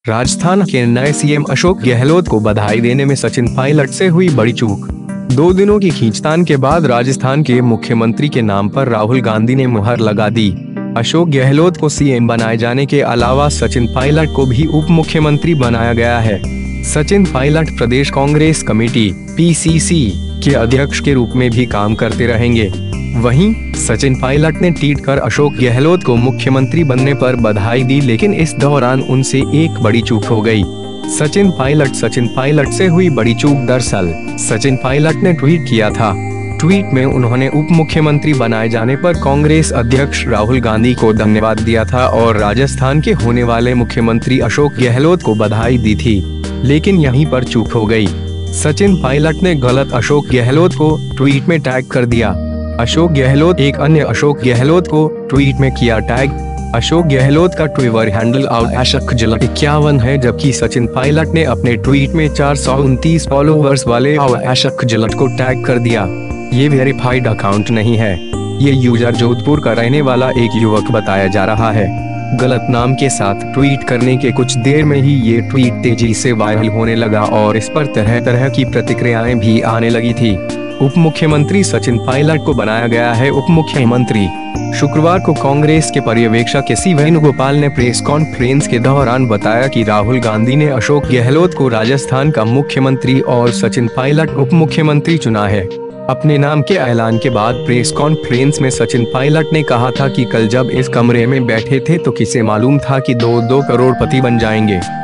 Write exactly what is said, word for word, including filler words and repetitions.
राजस्थान के नए सीएम अशोक गहलोत को बधाई देने में सचिन पायलट से हुई बड़ी चूक। दो दिनों की खींचतान के बाद राजस्थान के मुख्यमंत्री के नाम पर राहुल गांधी ने मुहर लगा दी। अशोक गहलोत को सीएम बनाए जाने के अलावा सचिन पायलट को भी उप मुख्यमंत्री बनाया गया है। सचिन पायलट प्रदेश Congress committee P C C के अध्यक्ष के रूप में भी काम करते रहेंगे। वहीं सचिन पायलट ने ट्वीट कर अशोक गहलोत को मुख्यमंत्री बनने पर बधाई दी, लेकिन इस दौरान उनसे एक बड़ी चूक हो गई। सचिन पायलट सचिन पायलट से हुई बड़ी चूक। दरअसल सचिन पायलट ने ट्वीट किया था। ट्वीट में उन्होंने उप मुख्यमंत्री बनाए जाने पर कांग्रेस अध्यक्ष राहुल गांधी को धन्यवाद दिया था और राजस्थान के होने वाले मुख्यमंत्री अशोक गहलोत को बधाई दी थी, लेकिन यहीं पर चूक हो गई। सचिन पायलट ने गलत अशोक गहलोत को ट्वीट में टैग कर दिया। अशोक गहलोत एक अन्य अशोक गहलोत को ट्वीट में किया टैग। अशोक गहलोत का ट्विटर हैंडल अशक जलट इक्यावन है, जबकि सचिन पायलट ने अपने ट्वीट में चार सौ उनतीस फॉलोअर्स वाले अशक जलट को टैग कर दिया। ये वेरीफाइड अकाउंट नहीं है। ये यूजर जोधपुर का रहने वाला एक युवक बताया जा रहा है। गलत नाम के साथ ट्वीट करने के कुछ देर में ही ये ट्वीट तेजी से वायरल होने लगा और इस पर तरह तरह की प्रतिक्रियाएं भी आने लगी थी। उप मुख्यमंत्री सचिन पायलट को बनाया गया है उप मुख्यमंत्री। शुक्रवार को कांग्रेस के पर्यवेक्षक के सी वेणुगोपाल ने प्रेस कॉन्फ्रेंस के दौरान बताया कि राहुल गांधी ने अशोक गहलोत को राजस्थान का मुख्यमंत्री और सचिन पायलट उप मुख्यमंत्री चुना है। अपने नाम के ऐलान के बाद प्रेस कॉन्फ्रेंस में सचिन पायलट ने कहा था कि कल जब इस कमरे में बैठे थे तो किसे मालूम था कि दो दो करोड़पति बन जाएंगे।